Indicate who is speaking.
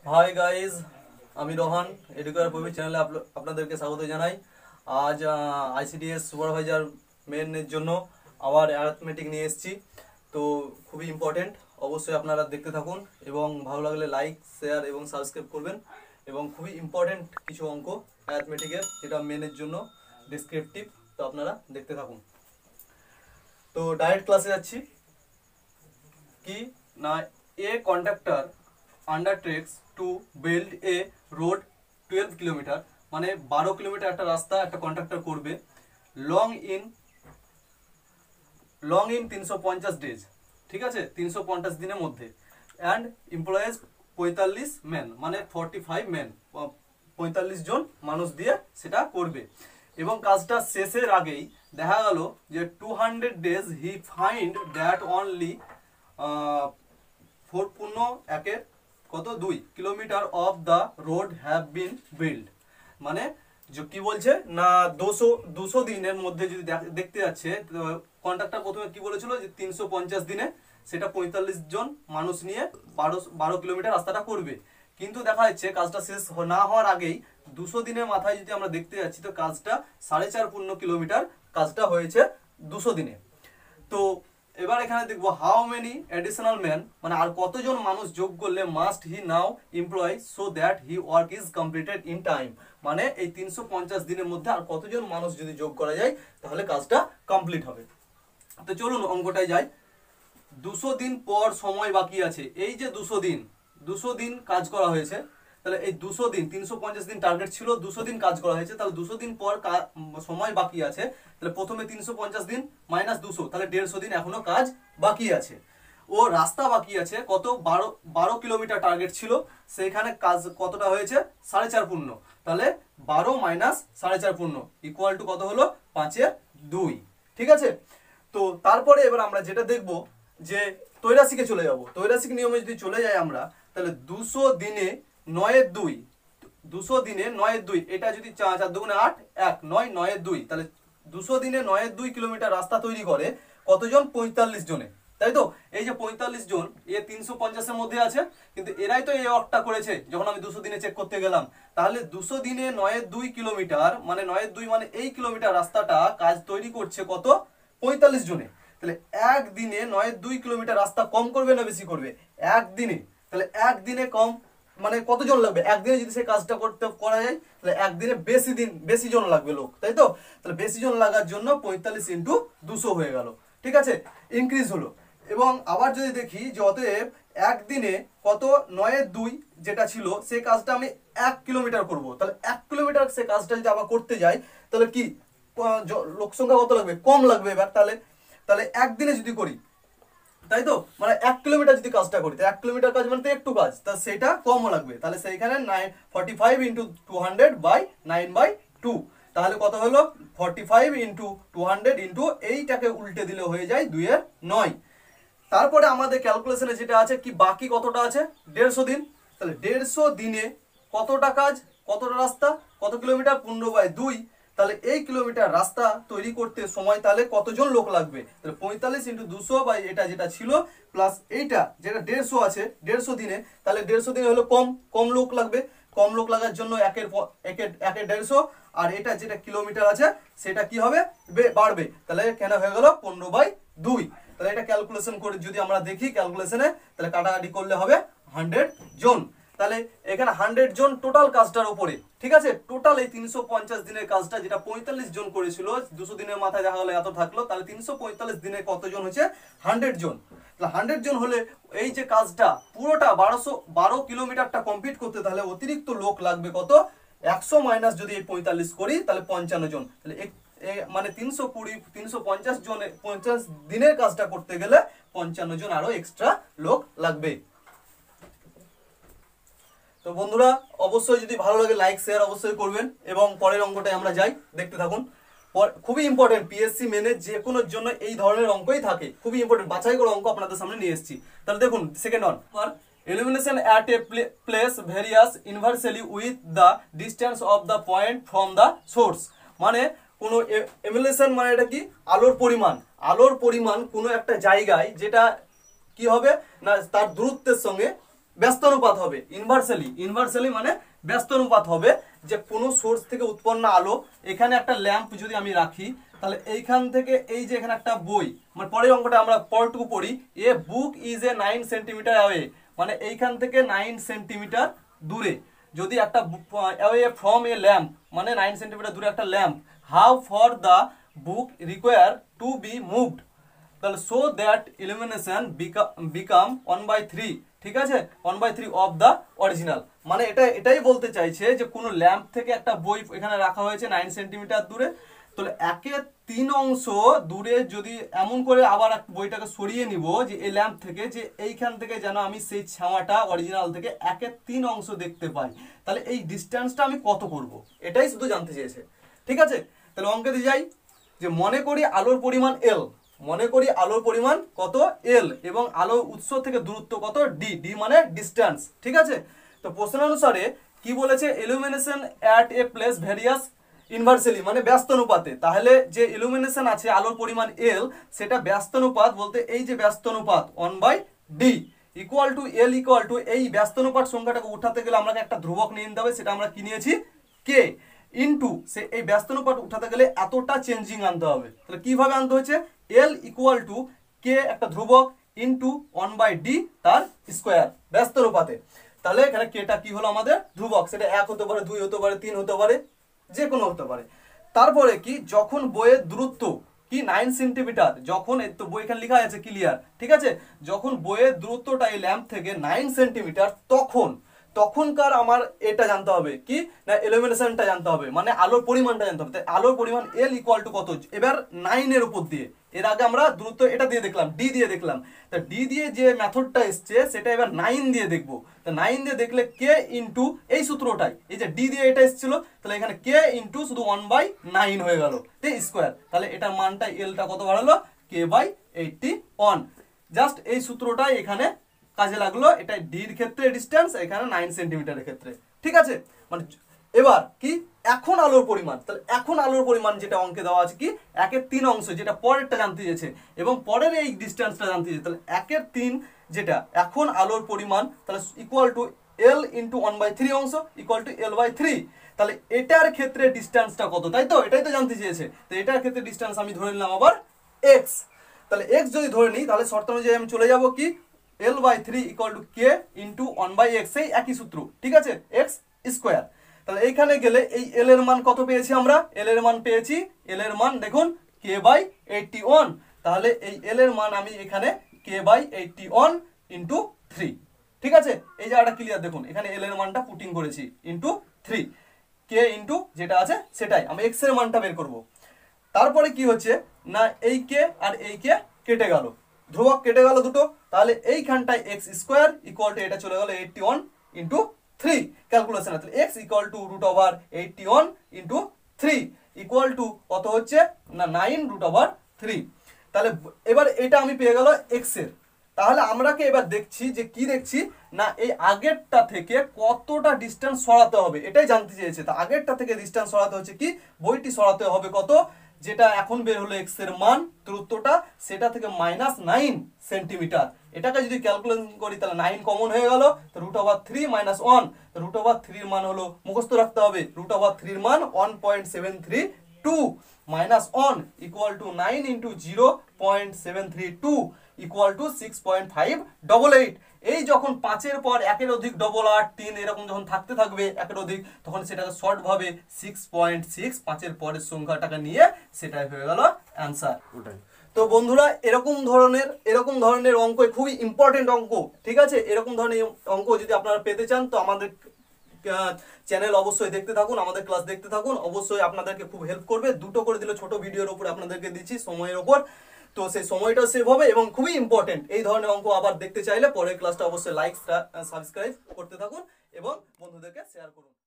Speaker 1: Hi guys, আমি Rohan educare প্রবি চ্যানেলে আপনাদেরকে স্বাগত জানাই। আজ আইসিডিএস সুপারভাইজার মেনের জন্য আবার অ্যারিথমেটিক নিয়ে এসেছি। তো খুবই ইম্পর্টেন্ট, অবশ্যই আপনারা দেখতে থাকুন এবং ভালো লাগলে লাইক, শেয়ার এবং সাবস্ক্রাইব করবেন। এবং খুবই ইম্পর্টেন্ট কিছু অঙ্ক অ্যারিথমেটিকের, যেটা মেনের জন্য ডিসক্রিপটিভ। তো আপনারা দেখতে থাকুন। তো ডাইরেক্ট ক্লাসে যাচ্ছি। কি না, a conductor undertakes to build a road 12 kilometre, মানে 12 কিলোমিটার একটা রাস্তা একটা কন্ট্রাক্টর করবে। লং ইন 350 ডেজ, ঠিক আছে, 350 দিনের মধ্যে। অ্যান্ড এমপ্লয়েজ 45 ম্যান, মানে 45 ম্যান, 45 জন মানুষ দিয়ে সেটা করবে। এবং কাজটা শেষের আগেই দেখা গেল যে 200 days he find that only 4.1 কত 2 kilometre of the road have been build. মানে কি বলছে না, 200 দিনের মধ্যে যদি দেখতে যাচ্ছে, কন্ট্রাক্টর প্রথমে কি বলেছিল যে 350 দিনে সেটা 45 জন মানুষ নিয়ে 12 কিলোমিটার রাস্তাটা করবে। কিন্তু দেখা যাচ্ছে কাজটা শেষ না হওয়ার আগেই 200 দিনের মাথায় যদি আমরা দেখতে যাচ্ছি, তো কাজটা 4.5 কিলোমিটার কাজটা হয়েছে 200 দিনে। তো এবার এখানে দেখবো হাউ মেনি অ্যাডিশনাল ম্যান, মানে আর কতজন মানুষ যোগ করলে must he now employ so that he work is completed in time. মানে এই 350 দিনের মধ্যে আর কতজন মানুষ যদি যোগ করা যায় তাহলে কাজটা কমপ্লিট হবে। তো চলুন অঙ্কটায় যাই। 200 দিন পর সময় বাকি আছে। এই যে 200 দিন কাজ করা হয়েছে, তাহলে এই 200 দিন 350 দিন টার্গেট ছিল, 200 দিন কাজ করা হয়েছে, তাহলে 200 দিন পর সময় বাকি আছে। তাহলে প্রথমে 350 দিন মাইনাস 200, তাহলে 150 দিন এখনো কাজ বাকি আছে। ও রাস্তা বাকি আছে কত, 12 কিলোমিটার টার্গেট ছিল, সেইখানে কাজ কতটা হয়েছে 4.5 পূর্ণ। তাহলে 12 মাইনাস 4.5 পূর্ণ ইকুয়াল টু কত হলো 5/2। ঠিক আছে। তো তারপরে এবার আমরা যেটা দেখব যে তৈরাসিকে চলে যাব। তৈরাসিক নিয়মে যদি চলে যাই আমরা, তাহলে 200 দিনে 9/2, 200 দিনে 9/2, এটা যদি 4 দুগুণে 8, 1 9 9/2, তাহলে 200 দিনে 9/2 কিলোমিটার রাস্তা তৈরি করে কতজন, 45 জনে, তাই তো। এই যে 45 জন, এ 350 এর মধ্যে আছে, কিন্তু এরাই তো এই ওয়ার্কটা করেছে যখন আমি 200 দিনে চেক করতে গেলাম। তাহলে 200 দিনে 9/2 কিলোমিটার, মানে 9/2 মানে এই কিলোমিটার রাস্তাটা কাজ তৈরি করছে কত, 45 জনে। তাহলে একদিনে 9/2 কিলোমিটার রাস্তা কম করবে না বেশি করবে, একদিনে। তাহলে একদিনে কম মানে কতজন লাগবে, একদিনে যদি সেই কাজটা করা যায়, তাহলে একদিনে বেশি জন লাগবে লোক, তাই তো। তাহলে বেশি জন লাগার জন্য 45 ইন্টু 200 হয়ে গেল, ঠিক আছে, ইনক্রিজ হলো। এবং আবার যদি দেখি যে অতএব একদিনে কত, 9/2 যেটা ছিল সেই কাজটা আমি 1 কিলোমিটার করব। তাহলে 1 কিলোমিটার সে কাজটা যদি আবার করতে যাই, তাহলে কি লোক সংখ্যা কত লাগবে, কম লাগবে। এবার তাহলে একদিনে যদি করি, তাই তো, মানে 1 কিলোমিটার যদি কাজটা করি, 1 কিলোমিটার কাজ মানে তো একটু কাজ, তা সেটা কমও লাগবে। তাহলে সেইখানে 45 ইন্টু 200 বাই 9/2, তাহলে কত হলো 45 ইন্টু 200 ইন্টু এইটাকে উল্টে দিলে হয়ে যায় 2/9। তারপরে আমাদের ক্যালকুলেশনে যেটা আছে কি, বাকি কতটা আছে, 150 দিন। তাহলে 150 দিনে কতটা কাজ, কতটা রাস্তা, কত কিলোমিটার, 15/2। তাহলে এই কিলোমিটার রাস্তা তৈরি করতে সময় তাহলে কতজন লোক লাগবে, তাহলে 45 ইন্টু 200 বাই এটা যেটা ছিল প্লাস এইটা যেটা 150 আছে 150 দিনে, তাহলে 150 দিনে হলো কম লোক লাগবে। কম লোক লাগার জন্য একের 150, আর এটা যেটা কিলোমিটার আছে সেটা কি হবে, বাড়বে। তাহলে কেন হয়ে গেল 15/2। তাহলে এটা ক্যালকুলেশন করে যদি আমরা দেখি ক্যালকুলেশনে, তাহলে কাটাকাটি করলে হবে 100 জন। তাহলে এখানে 100 জন টোটাল কাজটার উপরে, ঠিক আছে। টোটাল এই 350 দিনের কাজটা যেটা 45 জন করেছিল, 200 দিনের মাথায় দেখা গেল এত থাকলো, তাহলে 345 দিনে কতজন হচ্ছে, 100 জন। তাহলে 100 জন হলে এই যে কাজটা পুরোটা 12 কিলোমিটারটা কমপ্লিট করতে, তাহলে অতিরিক্ত লোক লাগবে কত, 100 মাইনাস যদি 45 করি তাহলে 55 জন। তাহলে মানে 350 জনের 50 দিনের কাজটা করতে গেলে 55 জন আরো এক্সট্রা লোক লাগবে। তো বন্ধুরা, অবশ্যই যদি ভালো লাগে লাইক শেয়ার অবশ্যই করবেন। এবং পরের অঙ্কটায় আমরা যাই, দেখতে থাকুন। খুবই ইম্পর্টেন্ট, পিএসসি মেনে যে কোনো জন্য এই ধরনের অঙ্কই থাকে, খুবই ইম্পর্টেন্ট, বাছাই করে অঙ্ক আপনাদের সামনে নিয়ে এসেছি। তাহলে দেখুন second one, illumination at a place varies inversely with the distance of the point from the source। মানে কোনো illumination মানে এটা কি, আলোর পরিমাণ কোনো একটা জায়গায় যেটা কি হবে না, তার দূরত্বের সঙ্গে ব্যস্তানুপাত হবে, ইনভার্সালি মানে ব্যস্তানুপাত হবে, যে কোনো সোর্স থেকে উৎপন্ন আলো, এখানে একটা ল্যাম্প যদি আমি রাখি, তাহলে এইখান থেকে এই যে এখানে একটা বই, মানে পরের অঙ্কটা আমরা পরটুকু পড়ি, a book is a 9 centimetre away, মানে এইখান থেকে 9 সেন্টিমিটার দূরে, যদি একটা অ্যাওয়ে ফ্রম এ ল্যাম্প, মানে 9 সেন্টিমিটার দূরে একটা lamp, how far the book require to be moved, তাহলে সো দ্যাট ইলুমিনেশন বিকাম 1/3, ঠিক আছে, 1/3 অফ দ্য অরিজিনাল, মানে এটাই বলতে চাইছে যে কোনো ল্যাম্প থেকে একটা বই এখানে রাখা হয়েছে 9 সেন্টিমিটার দূরে, তাহলে 1/3 অংশ দূরে যদি এমন করে আবার বইটাকে সরিয়ে নিব যে এই ল্যাম্প থেকে, যে এইখান থেকে যেন আমি সেই ছাওয়াটা অরিজিনাল থেকে 1/3 অংশ দেখতে পাই, তাহলে এই ডিস্টেন্সটা আমি কত করব, এটাই শুধু জানতে চেয়েছে। ঠিক আছে, তাহলে অঙ্কে দিয়ে যাই, যে মনে করি আলোর পরিমাণ এল, মনে করি আলোর পরিমাণ কত এল, এবং আলোর উৎস থেকে দূরত্ব কত ডি, ডি মানে ডিস্টেন্স। ঠিক আছে, তো প্রশ্ন অনুসারে কি বলেছে, illumination at a place varies inversely, মানে ব্যস্তানুপাতে, তাহলে যে ইলুমিনেশন আছে আলোর পরিমাণ এল, সেটা ব্যস্তানুপাত বলতে এই যে ব্যস্তানুপাত 1/d equal to L equal to, এই ব্যস্তানুপাত সংখ্যাটাকে উঠাতে গেলে আমাকে একটা ধ্রুবক নিয়ে নিতে হবে, সেটা আমরা কি নিয়েছি কে, ইনটু সে এই ব্যস্তানুপাত উঠাতে গেলে এতটা চেঞ্জিং আনতে হবে, তাহলে কিভাবে আনতে হচ্ছে, এল ইকুয়াল টু কে একটা ধ্রুবক ইনটু 1/d তার স্কোয়ার ব্যস্তানুপাতে, তাহলে এখানে কেটা কি হলো আমাদের ধ্রুবক, সেটা 1 হতে পারে, 2 হতে পারে, 3 হতে পারে, যে কোনো হতে পারে। তারপরে কি, যখন বইয়ের দূরত্ব কি 9 সেন্টিমিটার, যখন এই তো বই এখানে লেখা আছে ক্লিয়ার, ঠিক আছে, যখন বইয়ের দূরত্বটা এই ল্যাম্প থেকে 9 সেন্টিমিটার, তখনকার আমার এটা জানতে হবে কি না, ইলুমিনেশনটা জানতে হবে, মানে আলোর পরিমাণটা জানতে হবে। তাই আলোর পরিমাণ এল ইকুয়াল টু কত, এবার 9 এর উপর দিয়ে, এর আগে আমরা দূরত্ব এটা দিয়ে দেখলাম, ডি দিয়ে দেখলাম, তা ডি দিয়ে যে মেথডটা এসছে সেটা এবার 9 দিয়ে দেখবো, তো 9 দিয়ে দেখলে কে ইনটু এই সূত্রটাই, এই যে ডি দিয়ে এটা এসেছিল, তাহলে এখানে কে ইনটু শুধু 1/9 হয়ে গেল, তে স্কোয়ার, তাহলে এটার মানটা এলটা কত বাড়ালো, k/81, জাস্ট এই সূত্রটাই এখানে কাজে লাগলো, এটা ডির ক্ষেত্রে ডিসটেন্স, এখানে 9 সেন্টিমিটারের ক্ষেত্রে। ঠিক আছে, মানে এবার কি, এখন আলোর পরিমাণ, তাহলে এখন আলোর পরিমাণ যেটা অঙ্কে দেওয়া আছে কি 1/3 অংশ, যেটা পরেরটা জানতে চেয়েছে, এবং পরের এই ডিসটেন্সটা জানতে চেয়েছে, তাহলে 1/3 যেটা এখন আলোর পরিমাণ, তাহলে ইকুয়াল টু এল ইন্টু 1/3 অংশ ইকুয়াল টু l/3, তাহলে এটার ক্ষেত্রে ডিসটেন্সটা কত, তাই তো, এটাই তো জানতে চেয়েছে, তো এটার ক্ষেত্রে ডিসটেন্স আমি ধরে নিলাম আবার x, তাহলে x যদি ধরে নিই, তাহলে শর্ত অনুযায়ী আমি চলে যাব কি l/3 equal to K into 1/x, সেই একই সূত্র, ঠিক আছে, x স্কোয়ার, তাহলে এইখানে গেলে এই এল এর মান কত পেয়েছি আমরা, এল এর মান পেয়েছি, এল এর মান দেখুন k/81, তাহলে এই এল এর মান আমি এখানে k/81 ইন্টু 3, ঠিক আছে, এই জায়গাটা ক্লিয়ার, দেখুন এখানে এল এর মানটা পুটিং করেছি ইন্টু 3, কে ইন্টু যেটা আছে সেটাই, আমি এক্স এর মানটা বের করব। তারপরে কি হচ্ছে না, এই কে আর এই কে কেটে গেল, ধ্রুবক কেটে গেল দুটো, তাহলে এইখানটায় এক্স স্কোয়ার ইকুয়াল টু এটা চলে গেল 81 ইন্টু 3, ক্যালকুলেশন আছে, X equal to √81 into 3 equal to কত হচ্ছে না 9√3, তাহলে এবার এটা আমি পেয়ে গেল এক্স এর, তাহলে আমরা কি এবার দেখছি যে কি দেখছি না, এই আগেরটা থেকে কতটা ডিসটেন্স সরাতে হবে এটাই জানতে চেয়েছে, তা আগেরটা থেকে ডিসটেন্স সরাতে হচ্ছে কি, বইটি সরাতে হবে কত, যেটা এখন বের হলো এক্স এর মান দূরত্বটা, সেটা থেকে -9 সেন্টিমিটার, এটাকে যদি ক্যালকুলেশন করি তাহলে 9 কমন হয়ে গেল, তো √3 - 1, তো √3 এর মান হলো মুখস্থ রাখতে হবে, √3 এর মান 1.732 -1 equal to 9 into 0.732 equal to 6.588, এই যখন 5-এর পর 1-এর অধিক 8, 3 এরকম যখন থাকতে থাকবে 1-এর অধিক, তখন সেটাকে শর্ট ভাবে 6.6 5-এর পরের সংখ্যাটাকে নিয়ে সেটাই হয়ে গেল অ্যান্সার। ওটাই তো বন্ধুরা, এরকম ধরনের অঙ্ক খুবই ইম্পর্টেন্ট অঙ্ক, ঠিক আছে, এরকম ধরনের অঙ্ক যদি আপনারা পেতে চান তো আমাদের চ্যানেল অবশ্যই দেখতে থাকুন, আমাদের ক্লাস দেখতে থাকুন, অবশ্যই আপনাদেরকে খুব হেল্প করবে, দুটো করে দিলে ছোট ভিডিওর উপর আপনাদেরকে দিচ্ছি সময়ের উপর, তো সেই সময়টা সেভ হবে এবং খুবই ইম্পর্টেন্ট। এই ধরনের অঙ্ক আবার দেখতে চাইলে পরের ক্লাসটা অবশ্যই লাইক সাবস্ক্রাইব করতে থাকুন এবং বন্ধুদেরকে শেয়ার করুন।